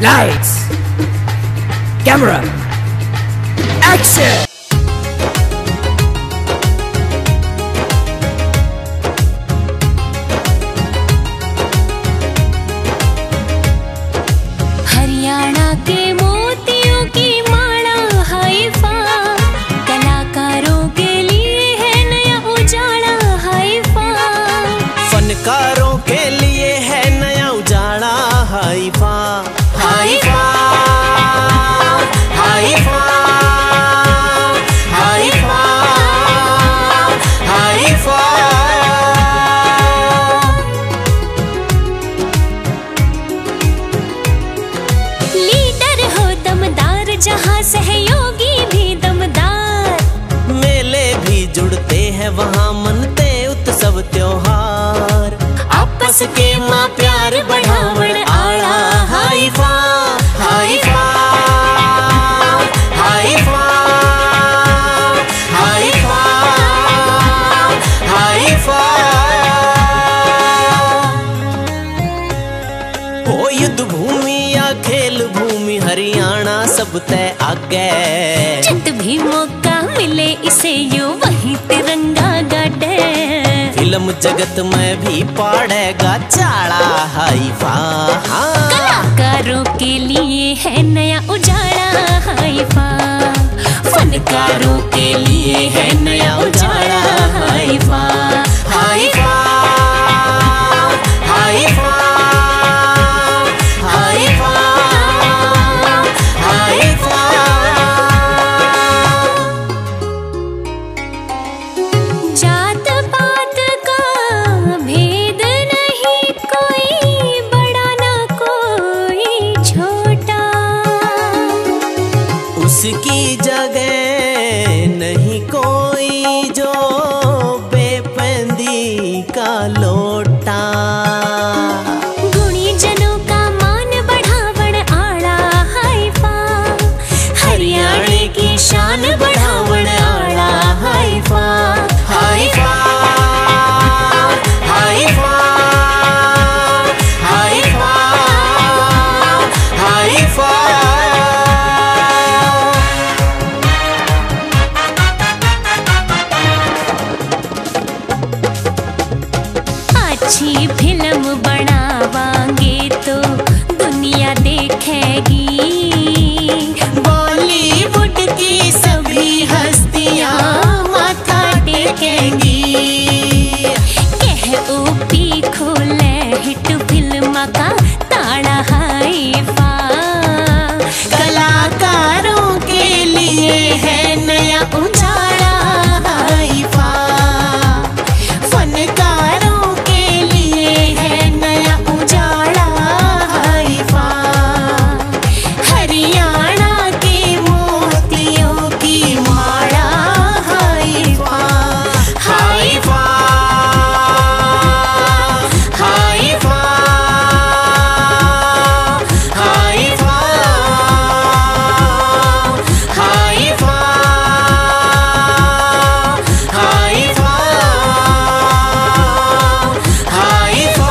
Lights, camera, action! Haryana के मोतियों की माला हाइफा, कलाकारों के लिए है नया उजाला हाइफा, फनकारों के लिए है नया उजाला हाइफा, हाइफा, हाइफा, हाइफा, हाइफा। लीडर हो दमदार, जहाँ सहयोगी भी दमदार, मेले भी जुड़ते हैं वहाँ मनते उत्सव त्योहार, आपस के माँ प्यार बढ़ावण आला हाइफा, हाइफा, हाइफा, हाइफा, हाइफा। हो युद्ध भूमि या खेल भूमि हरियाणा सब तय आगे, जब भी मौका मिले इसे यूं वहीं तिरंगा गाड़े, फिल्म जगत में भी पाड़ेगा चाड़ा हाइफा, हाँ। कलाकारों के लिए है नया उजाला हाइफा, फनकारों के लिए है नया उजाला हाइफा, हाइफा, हाइफा, हाइफा, हाइफा। जात पात का भेद नहीं, कोई बड़ा ना कोई छोटा, उसकी जगह नहीं कोई जो बेपंदी का लोटा, गुणी जनों का मान बढ़ावण आड़ा हाइफा, हरियाणा की शान बढ़ावण आड़ा हाइफा, हाइफा, हाइफा, हाइफा, हाइफा। अच्छी फिल्म बनावांगे तो दुनिया देखेगी, बॉलीवुड की सभी हस्तियां माथा टेकेंगी, कह ऊपी खोले हिट फिल्म का ताड़ा हाइफा, कलाकारों के लिए है नया उजाला हाइफा, फनकारों के लिए है नया उजाला हाइफा, हरियाणा के मोतियों की माला हाइफा, हाइफा, हाइफा, हाइफा, हाइफा, हाइफा, हाइफा।